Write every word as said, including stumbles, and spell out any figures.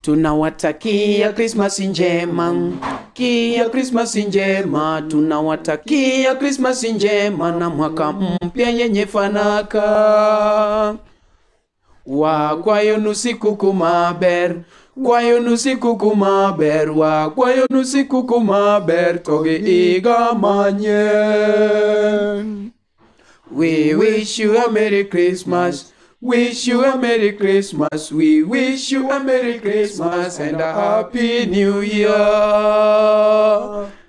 Tunawatakia Christmas njema, kia Christmas njema, tunawatakia Christmas njema na mwaka mpya yenye fanaka. Wa kwayo nusiku kumaber, kwayo nusiku kumaber, wa kwayo nusiku kumaber, toge iga manyen. We wish you a Merry Christmas. Wish you a Merry Christmas. We wish you a Merry Christmas and a Happy New Year.